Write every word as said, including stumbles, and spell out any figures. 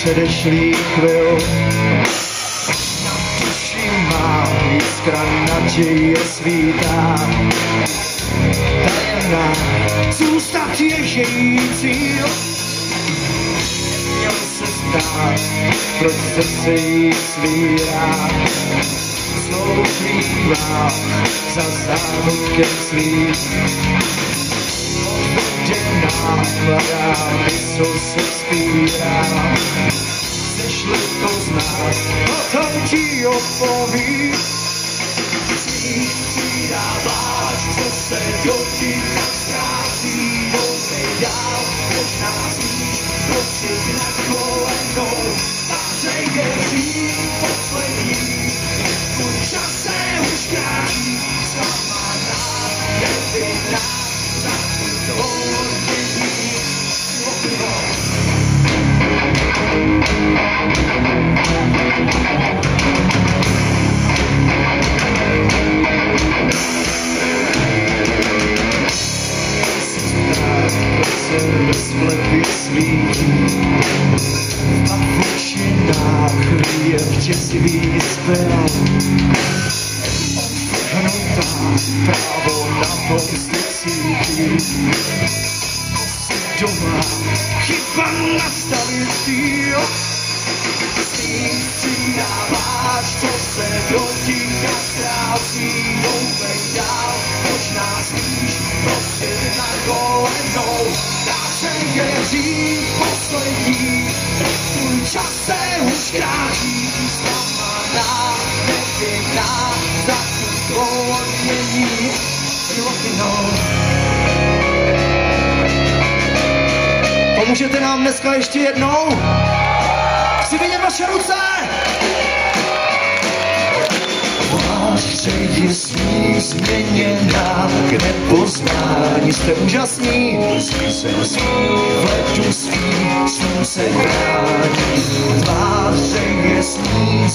předešlých chvil. Na duši mám jiskra naděje svítá. Tajemná, zůstat je její cíl. Měl se stát, proč srdce jí svírá. Znovu krývá za zárodkem svým. Odvedená mladá mysl se vzpírá. Chceš-li to znát, potom ti odpovím. Přijá pláč, co se dotýká, ztrácí doufej dál. Možná smíš prosit na kolenou, páře je dřív poslední. Tvůj čas se už krátí, sama nás nevinná, za to odmění okno. Rozplepy svítí a v očinách je v děsivý spěl. Hnutá právo na pomsty cítí. Doma chyba nastavit cíl. Střící a pláč, co se dotýká, ztrácí doufej dál. Možná smíš prosit na kolenou, je dřív poslední, tvůj čas se už krátí, sama nevinná, za tu odmění rovinou. Pomůžete nám dneska ještě jednou? Chci vidět vaše ruce! Přeji sní změněná k nepoznání, jste úžasní. Jsem svý, v letu svý, slunce brání. Tváře je sní